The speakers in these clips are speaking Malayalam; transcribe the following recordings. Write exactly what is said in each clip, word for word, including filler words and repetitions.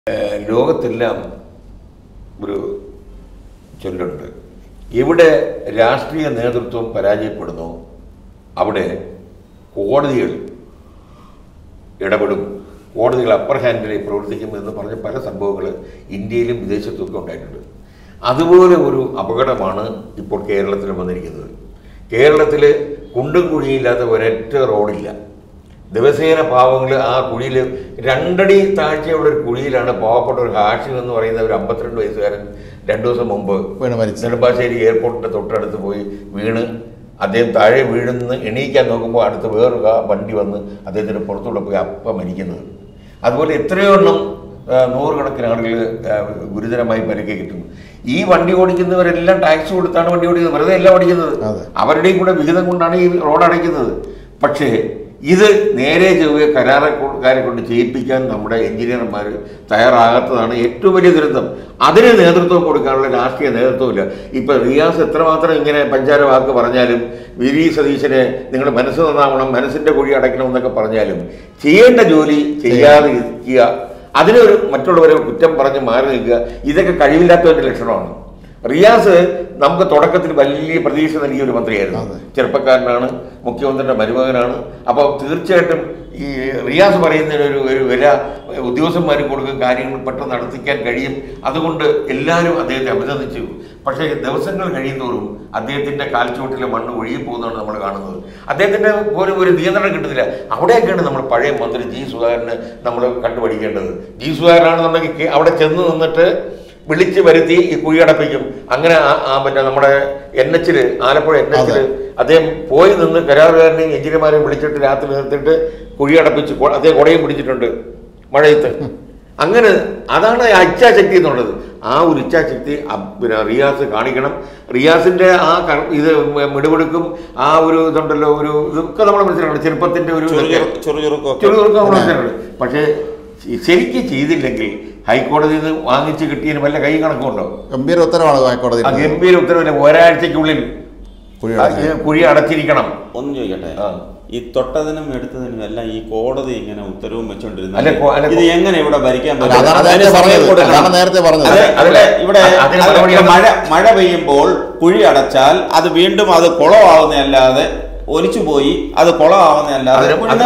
ലോകത്തെല്ലാം ഒരു ചൊല്ലുണ്ട്. എവിടെ രാഷ്ട്രീയ നേതൃത്വം പരാജയപ്പെടുന്നു അവിടെ കോടതികൾ ഇടപെടും, കോടതികൾ അപ്പർ ഹാൻഡിൽ പ്രവർത്തിക്കും എന്ന് പറഞ്ഞ പല സംഭവങ്ങൾ ഇന്ത്യയിലും വിദേശത്തുമൊക്കെ ഉണ്ടായിട്ടുണ്ട്. അതുപോലെ ഒരു അപകടമാണ് ഇപ്പോൾ കേരളത്തിൽ വന്നിരിക്കുന്നത്. കേരളത്തിൽ കുണ്ടും കുഴിയില്ലാത്ത ഒരൊറ്റ റോഡില്ല. ദിവസേന പാവങ്ങൾ ആ കുഴിയിൽ രണ്ടടി താഴ്ചയുള്ള ഒരു കുഴിയിലാണ് പാവപ്പെട്ട ഒരു ഹാഷിം എന്ന് പറയുന്ന ഒരു അമ്പത്തിരണ്ട് വയസ്സുകാരൻ രണ്ടു ദിവസം മുമ്പ് നെടുമ്പാശ്ശേരി എയർപോർട്ടിൻ്റെ തൊട്ടടുത്ത് പോയി വീണ് അദ്ദേഹം താഴെ വീഴുന്ന എണീക്കാൻ നോക്കുമ്പോൾ അടുത്ത് വേറൊരു വണ്ടി വന്ന് അദ്ദേഹത്തിൻ്റെ പുറത്തൂടെ പോയി അപ്പം മരിക്കുന്നത്. അതുപോലെ എത്രയോ എണ്ണം നൂറുകണക്കിന് ആളുകൾ ഗുരുതരമായി പരിക്ക് കിട്ടുന്നു. ഈ വണ്ടി ഓടിക്കുന്നവരെല്ലാം ടാക്സ് കൊടുത്താണ് വണ്ടി ഓടിക്കുന്നത്, വെറുതെ എല്ലാം ഓടിക്കുന്നത്. അവരുടെയും കൂടെ വിഹിതം കൊണ്ടാണ് ഈ റോഡ് അടയ്ക്കുന്നത്. പക്ഷേ ഇത് നേരെ ചൊവ്വേ കരാറുകാരെ കൊണ്ട് ചെയ്യിപ്പിക്കാൻ നമ്മുടെ എഞ്ചിനീയർമാർ തയ്യാറാകാത്തതാണ് ഏറ്റവും വലിയ ദുരന്തം. അതിന് നേതൃത്വം കൊടുക്കാനുള്ള രാഷ്ട്രീയ നേതൃത്വമില്ല. ഇപ്പം റിയാസ് എത്രമാത്രം ഇങ്ങനെ പഞ്ചാര വാക്ക് പറഞ്ഞാലും വി ഡി സതീശനെ നിങ്ങളുടെ മനസ്സ് നന്നാവണം, മനസ്സിൻ്റെ കുഴി അടയ്ക്കണം എന്നൊക്കെ പറഞ്ഞാലും ചെയ്യേണ്ട ജോലി ചെയ്യാതെ ഇരിക്കുക, അതിനൊരു മറ്റുള്ളവരെ കുറ്റം പറഞ്ഞ് മാറി നിൽക്കുക, ഇതൊക്കെ കഴിവില്ലാത്തവൻ്റെ ലക്ഷണമാണ്. റിയാസ് നമുക്ക് തുടക്കത്തിൽ വലിയ പ്രതീക്ഷ നൽകിയ ഒരു മന്ത്രിയായിരുന്നു. ചെറുപ്പക്കാരനാണ്, മുഖ്യമന്ത്രിയുടെ മരുമകനാണ്. അപ്പോൾ തീർച്ചയായിട്ടും ഈ റിയാസ് പറയുന്നതിന് ഒരു ഒരു വില ഉദ്യോഗസ്ഥന്മാരും കൊടുക്കും, കാര്യങ്ങൾ പെട്ടെന്ന് നടത്തിക്കാൻ കഴിയും. അതുകൊണ്ട് എല്ലാവരും അദ്ദേഹത്തെ അഭിനന്ദിച്ചു. പക്ഷേ ദിവസങ്ങൾ കഴിയുന്നതോറും അദ്ദേഹത്തിൻ്റെ കാൽച്ചുവട്ടിലെ മണ്ണ് ഒഴുകി പോകുന്നതാണ് നമ്മൾ കാണുന്നത്. അദ്ദേഹത്തിൻ്റെ പോലും ഒരു നിയന്ത്രണം കിട്ടുന്നില്ല. അവിടെയൊക്കെയാണ് നമ്മൾ പഴയ മന്ത്രി ജി സുധാകരനെ നമ്മൾ കണ്ടുപഠിക്കേണ്ടത്. ജി സുധാകരനാണെന്നുണ്ടെങ്കിൽ അവിടെ ചെന്ന് നിന്നിട്ട് വിളിച്ച് വരുത്തി ഈ കുഴി അടപ്പിക്കും. അങ്ങനെ ആ മറ്റേ നമ്മുടെ എൻ എച്ചിൽ ആലപ്പുഴ എൻ എച്ചിൽ അദ്ദേഹം പോയി നിന്ന് കരാറുകാരനെയും എഞ്ചിനീയർമാരെയും വിളിച്ചിട്ട് രാത്രി നിർത്തിയിട്ട് കുഴി അടപ്പിച്ച് അദ്ദേഹം കുടയും പിടിച്ചിട്ടുണ്ട് മഴയത്ത്. അങ്ങനെ അതാണ് ഇച്ഛാശക്തി എന്നുള്ളത്. ആ ഒരു ഇച്ഛാശക്തി പിന്നെ റിയാസ് കാണിക്കണം. റിയാസിൻ്റെ ആ ഇത് മിടുമിടുക്കും ആ ഒരു ഇതുണ്ടല്ലോ, ഒരു ഇതൊക്കെ നമ്മൾ മനസ്സിലാക്കണം. ചെറുപ്പത്തിൻ്റെ ഒരു ചെറുചുറുക്കം നമ്മൾ മനസ്സിലാക്കണം. പക്ഷേ ശരിക്കും ചെയ്തില്ലെങ്കിൽ ഹൈക്കോടതിയിൽ നിന്ന് വാങ്ങിച്ച് കിട്ടിയതിന് വല്ല കൈ കണക്കുണ്ടോ? ഗംഭീര ഉത്തരവാണ് ഹൈക്കോടതി. ആ ഗംഭീര ഉത്തരവില്ല, ഒരാഴ്ചക്കുള്ളിൽ കുഴി അടച്ചിരിക്കണം. ഒന്നും ചോദിക്കട്ടെ, ഈ തൊട്ടതിനും എടുത്തതിനും എല്ലാം ഈ കോടതി ഇങ്ങനെ ഉത്തരവും വെച്ചോണ്ടിരുന്നത് ഇത് എങ്ങനെ ഇവിടെ ഭരിക്കാൻ പറ്റും? ഇവിടെ മഴ മഴ പെയ്യുമ്പോൾ കുഴി അടച്ചാൽ അത് വീണ്ടും അത് കുളമാവുന്നതല്ലാതെ ഒലിച്ചുപോയി അത് കുളമാവുന്നതല്ലാതെ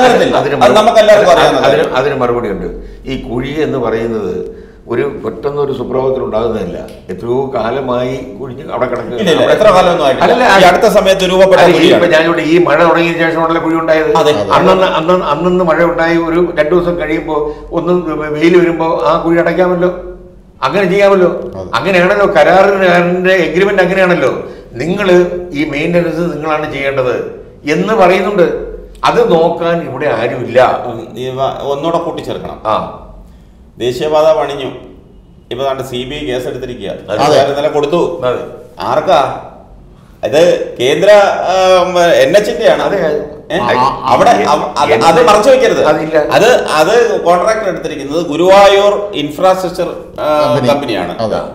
അതിന് മറുപടി ഉണ്ട്. ഈ കുഴി എന്ന് പറയുന്നത് ഒരു പെട്ടെന്നൊരു സുപ്രഭാതത്തിൽ ഉണ്ടാകുന്നതല്ല. എത്രയോ കാലമായി കുഴിഞ്ഞ് അവിടെ കിടക്കുക. എത്ര കാലമൊന്നും അടുത്ത സമയത്ത് രൂപപ്പെട്ട ഞാനിവിടെ ഈ മഴ തുടങ്ങിയതിനു ശേഷമാണല്ലോ കുഴി ഉണ്ടായത്. അന്നന്ന് അന്ന് അന്നന്ന് മഴ ഉണ്ടായി ഒരു രണ്ടു ദിവസം കഴിയുമ്പോൾ ഒന്ന് വെയിൽ വരുമ്പോൾ ആ കുഴി അടയ്ക്കാമല്ലോ, അങ്ങനെ ചെയ്യാമല്ലോ. അങ്ങനെയാണല്ലോ കരാറുകാരൻ്റെ എഗ്രിമെന്റ്, അങ്ങനെയാണല്ലോ. നിങ്ങൾ ഈ മെയിൻ്റനൻസ് നിങ്ങളാണ് ചെയ്യേണ്ടത് എന്ന് പറയുന്നുണ്ട്. അത് നോക്കാൻ ഇവിടെ ആരുമില്ല. ഒന്നുകൂടെ കൂട്ടിച്ചേർക്കണം. ആ ദേശീയപാത പണിഞ്ഞു, ഇപ്പൊ താണ്ട് സി ബി ഐ കേസ് എടുത്തിരിക്കുക, ഇന്നലെ കൊടുത്തു. ആർക്കാ? ഇത് കേന്ദ്ര എൻ എച്ചിന്റെ ആണ്. അവിടെ അത് മറച്ചു വെക്കരുത്. അത് അത് കോൺട്രാക്ട് എടുത്തിരിക്കുന്നത് ഗുരുവായൂർ ഇൻഫ്രാസ്ട്രക്ചർ കമ്പനിയാണ്.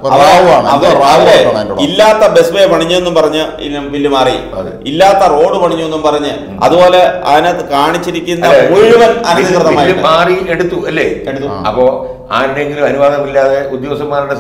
ഇല്ലാത്ത ബസ് വേ പണിഞ്ഞെന്നും പറഞ്ഞ് ബില്ല് മാറി, ഇല്ലാത്ത റോഡ് പണിഞ്ഞു എന്നും പറഞ്ഞ്, അതുപോലെ അതിനകത്ത് കാണിച്ചിരിക്കുന്ന മുഴുവൻ അനധികൃതമായി മാറി എടുത്തു അല്ലേ? എടുത്തു. അപ്പോ ആരുടെയെങ്കിലും അനുവാദമില്ലാതെ ഉദ്യോഗസ്ഥന്മാരുടെ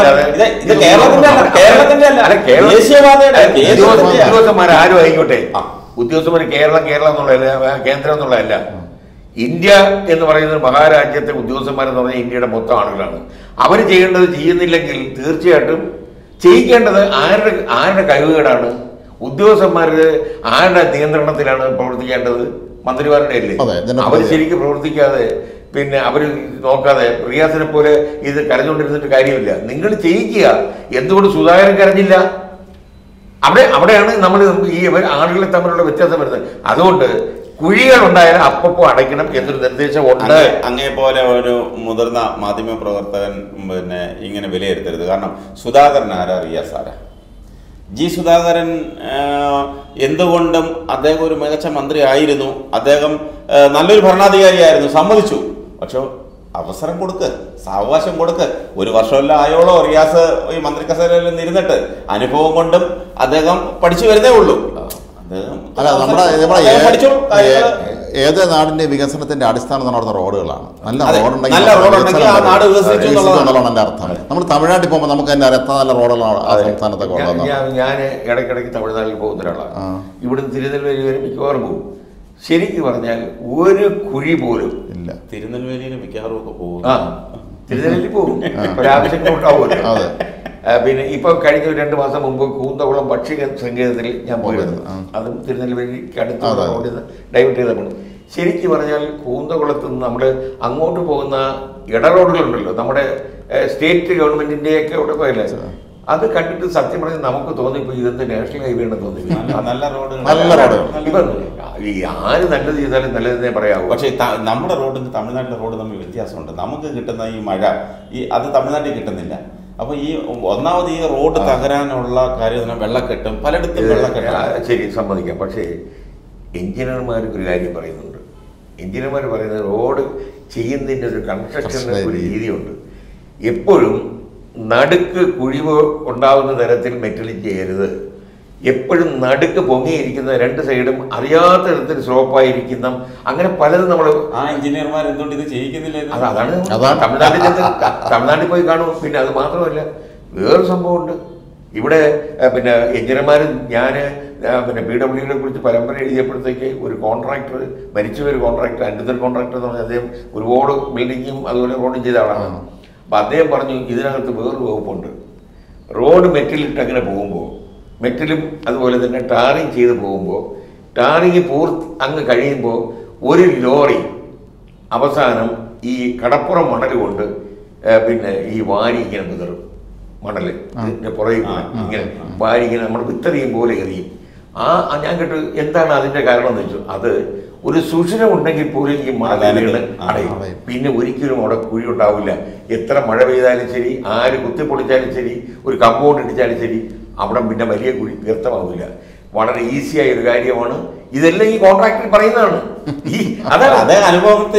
ഉദ്യോഗസ്ഥന്മാർ ആരും ആയിക്കോട്ടെ, ഉദ്യോഗസ്ഥന്മാർ കേരളം കേരളം എന്നുള്ളതല്ല, കേന്ദ്രം എന്നുള്ളതല്ല. ഇന്ത്യ എന്ന് പറയുന്ന മഹാരാജ്യത്തെ ഉദ്യോഗസ്ഥന്മാരെന്ന് പറഞ്ഞാൽ ഇന്ത്യയുടെ മൊത്തം ആളുകളാണ്. അവർ ചെയ്യേണ്ടത് ചെയ്യുന്നില്ലെങ്കിൽ തീർച്ചയായിട്ടും ചെയ്യിക്കേണ്ടത് ആരുടെ ആരുടെ കഴിവുകേടാണ്? ഉദ്യോഗസ്ഥന്മാരുടെ ആരുടെ നിയന്ത്രണത്തിലാണ് പ്രവർത്തിക്കേണ്ടത്? മന്ത്രിമാരുടെ അല്ലേ? അവർ ശരിക്കും പ്രവർത്തിക്കാതെ പിന്നെ അവർ നോക്കാതെ റിയാസിനെ പോലെ ഇത് കരഞ്ഞുകൊണ്ടിരുന്നിട്ട് കാര്യമില്ല. നിങ്ങൾ ചെയ്യിക്കുക. എന്തുകൊണ്ട് സുധാകരൻ കരഞ്ഞില്ല? അവിടെ അവിടെയാണ് നമ്മൾ ഈ ആളുകളെ തമ്മിലുള്ള വ്യത്യാസം വരുന്നത്. അതുകൊണ്ട് കുഴികൾ ഉണ്ടായാലും അപ്പപ്പോ അടയ്ക്കണം എന്നൊരു നിർദ്ദേശം ഉണ്ട്. അങ്ങേ പോലെ ഒരു മുതിർന്ന മാധ്യമ പ്രവർത്തകൻ പിന്നെ ഇങ്ങനെ വിലയിരുത്തരുത്. കാരണം സുധാകരൻ ആരാ, റിയാസ് ആരാ? ജി സുധാകരൻ എന്തുകൊണ്ടും അദ്ദേഹം ഒരു മികച്ച മന്ത്രി ആയിരുന്നു, അദ്ദേഹം നല്ലൊരു ഭരണാധികാരിയായിരുന്നു, സമ്മതിച്ചു. പക്ഷെ അവസരം കൊടുക്ക്, സാവകാശം കൊടുക്ക്. ഒരു വർഷമല്ല ആയോളോ റിയാസ് ഈ മന്ത്രി കസേരയിൽ നിന്നിരുന്നിട്ട്. അനുഭവം കൊണ്ടും അദ്ദേഹം പഠിച്ചു വരുന്നേ ഉള്ളൂ. അദ്ദേഹം ഏത് നാടിന്റെ വികസനത്തിന്റെ അടിസ്ഥാനം നടന്ന റോഡുകളാണ്. നല്ല റോഡുണ്ടെങ്കിൽ എന്നുള്ളതാണ് എൻ്റെ അർത്ഥം. നമ്മൾ തമിഴ്നാട്ടിൽ പോകുമ്പോൾ നമുക്ക് തന്നെ അറിയാം എത്ര നല്ല റോഡുകളാണ് ആ സംസ്ഥാനത്തൊക്കെ ഉള്ളത്. ഞാൻ ഇടയ്ക്കിടയ്ക്ക് തമിഴ്നാട്ടിൽ പോകുന്ന ഒരാളാണ്. ഇവിടുന്ന് തിരുനെൽവേലി വരെ മിക്കവാറും പോകും. ശരിക്കും പറഞ്ഞാൽ ഒരു കുഴി പോലും ഇല്ല. തിരുനെൽവേലിയിൽ മിക്കവാറും ഒക്കെ പോകും. ആ തിരുനെല്ലി പോകും, ഒരാവശ്യങ്ങളുണ്ടാവുമല്ലോ. പിന്നെ ഇപ്പൊ കഴിഞ്ഞ രണ്ട് മാസം മുമ്പ് കൂന്തകുളം പക്ഷി സങ്കേതത്തിൽ ഞാൻ പോയിരുന്നു. അതും തിരുനെൽവേലിക്ക് അടുത്ത് റോഡിൽ നിന്ന് ഡൈവേർട്ട് ചെയ്തപ്പോൾ ശരിക്കും പറഞ്ഞാൽ കൂന്തകുളത്ത് നിന്ന് നമ്മൾ അങ്ങോട്ട് പോകുന്ന ഇട റോഡുകളുണ്ടല്ലോ, നമ്മുടെ സ്റ്റേറ്റ് ഗവൺമെന്റിന്റെയൊക്കെ അവിടെ പോയല്ലേ, അത് കണ്ടിട്ട് സത്യം പറഞ്ഞാൽ നമുക്ക് തോന്നിപ്പോ ഇതെന്ത് നാഷണൽ ഹൈവേ ആണെന്ന് തോന്നി. നല്ല റോഡ് നല്ല റോഡ് ഇപ്പൊ ഈ ആര് നല്ലത് ചെയ്താലും നല്ലതെന്നേ പറയാവൂ. പക്ഷേ നമ്മുടെ റോഡിന് തമിഴ്നാട്ടിലെ റോഡ് തമ്മിൽ വ്യത്യാസമുണ്ട്. നമുക്ക് കിട്ടുന്ന ഈ മഴ ഈ അത് തമിഴ്നാട്ടിൽ കിട്ടുന്നില്ല. അപ്പൊ ഈ ഒന്നാമത് ഈ റോഡ് തകരാനുള്ള കാര്യം വെള്ളക്കെട്ടും, പലയിടത്തും വെള്ളക്കെട്ടും. ശരി, സമ്മതിക്കാം. പക്ഷേ എഞ്ചിനീയർമാർ ഒരു കാര്യം പറയുന്നുണ്ട്. എഞ്ചിനീയർമാർ പറയുന്നത് റോഡ് ചെയ്യുന്നതിൻ്റെ ഒരു കൺസ്ട്രക്ഷൻ്റെ ഒരു രീതിയുണ്ട്. എപ്പോഴും നടുക്ക് കുഴിവ് ഉണ്ടാകുന്ന തരത്തിൽ മെറ്റലിങ് ചെയ്യരുത്. എപ്പോഴും നടുക്ക് പൊങ്ങിയിരിക്കുന്ന രണ്ട് സൈഡും അറിയാത്ത തരത്തിൽ സ്ലോപ്പായിരിക്കുന്ന അങ്ങനെ പലതും നമ്മൾ ആ എഞ്ചിനീയർമാർ എന്തുകൊണ്ട് ഇത് ചെയ്യിക്കുന്നില്ല? അതാണ് തമിഴ്നാട്ടിൽ ചെന്ന് തമിഴ്നാട്ടിൽ പോയി കാണും. പിന്നെ അത് മാത്രമല്ല വേറൊരു സംഭവമുണ്ട്. ഇവിടെ പിന്നെ എഞ്ചിനീയർമാർ ഞാൻ പിന്നെ പി ഡബ്ല്യുനെ കുറിച്ച് പരമ്പര എഴുതിയപ്പോഴത്തേക്ക് ഒരു കോൺട്രാക്ടർ മരിച്ചുപോയ ഒരു കോൺട്രാക്ടർ അൻപത് കോൺട്രാക്ടർ എന്ന് പറഞ്ഞാൽ അദ്ദേഹം ഒരുപാട് ബിൽഡിങ്ങും അതുപോലെ റോഡും ചെയ്ത ആളാണ്. അപ്പം അദ്ദേഹം പറഞ്ഞു ഇതിനകത്ത് വേറൊരു വകുപ്പുണ്ട്. റോഡ് മെറ്റലിട്ട് അങ്ങനെ പോകുമ്പോൾ മെറ്റലും അതുപോലെ തന്നെ ടാറിങ് ചെയ്ത് പോകുമ്പോൾ ടാറിങ് പൂർത്തി അങ്ങ് കഴിയുമ്പോൾ ഒരു ലോറി അവസാനം ഈ കടപ്പുറം മണൽ കൊണ്ട് പിന്നെ ഈ വാരി ഇങ്ങനെ വിതറും. മണൽ ഇതിൻ്റെ പുറകെ ഇങ്ങനെ വാരി ഇങ്ങനെ നമ്മൾ വിത്തെറിയും പോലെ എറിയും. ആ ഞാൻ കേട്ടു എന്താണ് അതിൻ്റെ കാരണം എന്ന് വെച്ചു, അത് ഒരു സുഷിരം ഉണ്ടെങ്കിൽ പോലും ഈ മണൽ വീണ് അടയും. പിന്നെ ഒരിക്കലും അവിടെ കുഴി ഉണ്ടാവില്ല. എത്ര മഴ പെയ്താലും ശരി, ആര് കുത്തിപ്പൊളിച്ചാലും ശരി, ഒരു കമ്പൗണ്ട് ഇടിച്ചാലും ശരി, അവിടെ പിന്നെ വലിയ കുഴി വ്യക്തമാവില്ല. വളരെ ഈസിയായ ഒരു കാര്യമാണ്. ഇതെല്ലാം ഈ കോൺട്രാക്ടർ പറയുന്നതാണ്. ഈ അതാണ് അനുഭവത്തിൽ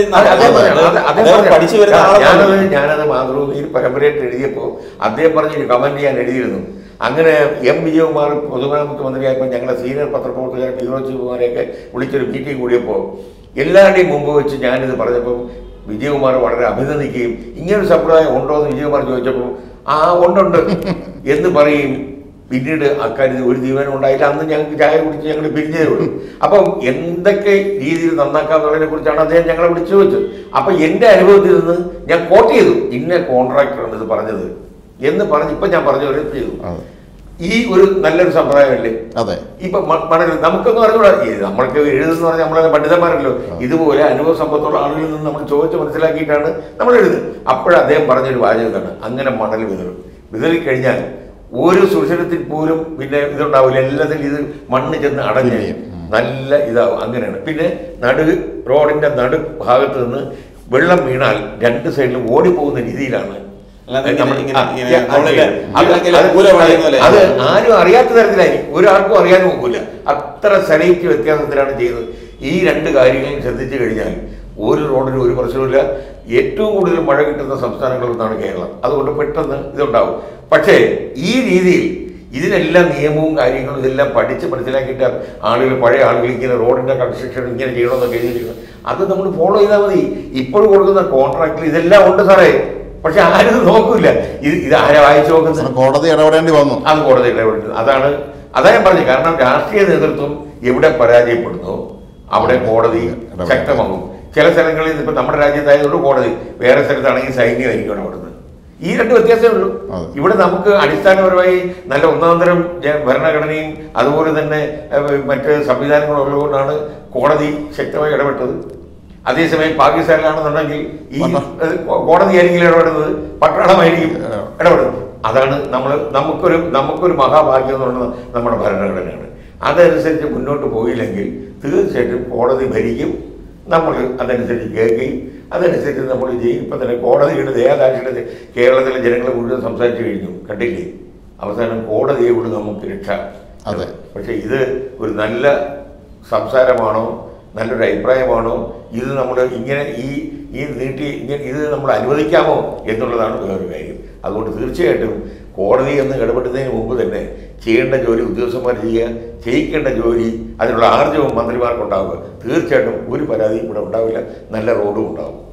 ഞാനത് ഞാനത് മാതൃഭൂമിയിൽ പരമ്പരയായിട്ട് എഴുതിയപ്പോൾ അദ്ദേഹം പറഞ്ഞൊരു കമന്റ് ഞാൻ എഴുതിയിരുന്നു. അങ്ങനെ എം വിജയകുമാർ പൊതുമരാമത്ത് മന്ത്രിയായപ്പോൾ ഞങ്ങളുടെ സീനിയർ പത്രപ്രവർത്തകരെ വിനോദ്ജികുമാരെയൊക്കെ വിളിച്ചൊരു മീറ്റിംഗ് കൂടിയപ്പോൾ എല്ലാവരുടെയും മുമ്പ് വെച്ച് ഞാനിത് പറഞ്ഞപ്പോൾ വിജയകുമാർ വളരെ അഭിനന്ദിക്കുകയും ഇങ്ങനൊരു സമ്പ്രദായം ഉണ്ടോ എന്ന് വിജയകുമാർ ചോദിച്ചപ്പോൾ ആ ഉണ്ടുണ്ട് എന്ന് പറയും. പിന്നീട് അക്കാര്യത്തിൽ ഒരു തീരുമാനം ഉണ്ടായില്ല. അന്ന് ഞങ്ങൾക്ക് ചായ കുടിച്ച് ഞങ്ങൾ പിരിഞ്ഞതേ ഉള്ളൂ. അപ്പം എന്തൊക്കെ രീതിയിൽ നന്നാക്കാന്നുള്ളതിനെ കുറിച്ചാണ് അദ്ദേഹം ഞങ്ങളെ വിളിച്ചു ചോദിച്ചത്. അപ്പം എൻ്റെ അനുഭവത്തിൽ നിന്ന് ഞാൻ കോട്ട് ചെയ്തു, ഇന്ന കോൺട്രാക്ടറാണ് ഇത് പറഞ്ഞത് എന്ന് പറഞ്ഞ് ഇപ്പം ഞാൻ പറഞ്ഞു ഒരു ചെയ്തു. ഈ ഒരു നല്ലൊരു സമ്പ്രദായമല്ലേ? അതെ. ഇപ്പൊ മണൽ നമുക്കൊന്നും അറിഞ്ഞൂടാ. നമ്മൾക്ക് എഴുതുന്ന പറഞ്ഞാൽ നമ്മളെ പണ്ഡിതന്മാരല്ലോ. ഇതുപോലെ അനുഭവ സമ്പത്തുള്ള ആളുകളിൽ നിന്ന് നമ്മൾ ചോദിച്ച് മനസ്സിലാക്കിയിട്ടാണ് നമ്മൾ എഴുതുന്നത്. അപ്പോഴും അദ്ദേഹം പറഞ്ഞൊരു വാചകമാണ്, അങ്ങനെ മണൽ വിതറും. വിതറി കഴിഞ്ഞാൽ ഒരു സുഷിരത്തിൽ പോലും പിന്നെ ഇതുണ്ടാവില്ല. എല്ലാത്തിലും ഇത് മണ്ണ് ചെന്ന് അടഞ്ഞ് നല്ല ഇതാവും. അങ്ങനെയാണ്. പിന്നെ നടു റോഡിന്റെ നടു ഭാഗത്ത് നിന്ന് വെള്ളം വീണാൽ രണ്ട് സൈഡിലും ഓടിപ്പോകുന്ന രീതിയിലാണ്. അത് ആരും അറിയാത്ത തരത്തിലായിരിക്കും, ഒരാൾക്കും അറിയാൻ നോക്കൂല. അത്ര സെലക്ട് വ്യത്യാസത്തിലാണ് ചെയ്തത്. ഈ രണ്ട് കാര്യങ്ങളും ശ്രദ്ധിച്ചു കഴിഞ്ഞാൽ ഒരു റോഡിന് ഒരു പ്രശ്നമില്ല. ഏറ്റവും കൂടുതൽ മഴ കിട്ടുന്ന സംസ്ഥാനങ്ങളിൽ ഒന്നാണ് കേരളം. അതുകൊണ്ട് പെട്ടെന്ന് ഇതുണ്ടാവും. പക്ഷേ ഈ രീതിയിൽ ഇതിനെല്ലാം നിയമവും കാര്യങ്ങളും ഇതെല്ലാം പഠിച്ച് മനസ്സിലാക്കിയിട്ട് ആളുകൾ പഴയ ആളുകൾ ഇങ്ങനെ റോഡിൻ്റെ കൺസ്ട്രക്ഷൻ ഇങ്ങനെ ചെയ്യണമെന്നൊക്കെ എഴുതിയിരിക്കുന്നത് അത് നമ്മൾ ഫോളോ ചെയ്താൽ മതി. ഇപ്പോഴും കൊടുക്കുന്ന കോൺട്രാക്റ്റിൽ ഇതെല്ലാം ഉണ്ട് സാറേ, പക്ഷെ ആരും നോക്കൂല. ഇത് ഇത് ആരെ വായിച്ചു നോക്കുന്നത്? കോടതി ഇടപെടേണ്ടി വന്നു. അത് കോടതി ഇടപെടുന്നത് അതാണ് അതാ ഞാൻ പറഞ്ഞത്. കാരണം രാഷ്ട്രീയ നേതൃത്വം എവിടെ പരാജയപ്പെടുന്നു അവിടെ കോടതി ശക്തമാകും. ചില സ്ഥലങ്ങളിൽ ഇപ്പം നമ്മുടെ രാജ്യത്തായതുകൊണ്ട് കോടതി, വേറെ സ്ഥലത്താണെങ്കിൽ സൈന്യമായിരിക്കും ഇടപെടുന്നത്. ഈ രണ്ട് വ്യത്യാസമേ ഉള്ളൂ. ഇവിടെ നമുക്ക് അടിസ്ഥാനപരമായി നല്ല ഒന്നാം തരം ഭരണഘടനയും അതുപോലെ തന്നെ മറ്റ് സംവിധാനങ്ങളും ഉള്ളതുകൊണ്ടാണ് കോടതി ശക്തമായി ഇടപെട്ടത്. അതേസമയം പാകിസ്ഥാനിലാണെന്നുണ്ടെങ്കിൽ ഈ കോടതി ആയിരിക്കും ഇടപെടുന്നത്, പട്ടാളമായിരിക്കും ഇടപെടുന്നത്. അതാണ് നമ്മൾ നമുക്കൊരു നമുക്കൊരു മഹാഭാഗ്യം എന്ന് പറയുന്നത് നമ്മുടെ ഭരണഘടനയാണ്. അതനുസരിച്ച് മുന്നോട്ട് പോയില്ലെങ്കിൽ തീർച്ചയായിട്ടും കോടതി ഭരിക്കും, നമ്മൾ അതനുസരിച്ച് കേൾക്കുകയും അതനുസരിച്ച് നമ്മൾ ചെയ്യും. ഇപ്പം തന്നെ കോടതിയുടെ ദയാദാക്ഷിണ്യത്തെ കേരളത്തിലെ ജനങ്ങൾ മുഴുവൻ സംസാരിച്ചു കഴിഞ്ഞു, കണ്ടില്ലേ? അവസാനം കോടതിയോട് നമുക്ക് രക്ഷ. അതെ. പക്ഷേ ഇത് ഒരു നല്ല സംസാരമാണോ, നല്ലൊരു അഭിപ്രായമാണോ? ഇത് നമ്മൾ ഇങ്ങനെ ഈ ഈ നീട്ടി ഇങ്ങനെ ഇത് നമ്മൾ അനുവദിക്കാമോ എന്നുള്ളതാണ് വേറൊരു കാര്യം. അതുകൊണ്ട് തീർച്ചയായിട്ടും കോടതി എന്ന് ഇടപെടുന്നതിന് മുമ്പ് തന്നെ ചെയ്യേണ്ട ജോലി ഉദ്യോഗസ്ഥന്മാർ ചെയ്യുക, ചെയ്യിക്കേണ്ട ജോലി അതിനുള്ള ആർജവും മന്ത്രിമാർക്കുണ്ടാവുക. തീർച്ചയായിട്ടും ഒരു പരാതിയും ഇവിടെ ഉണ്ടാവില്ല, നല്ല റോഡും ഉണ്ടാവും.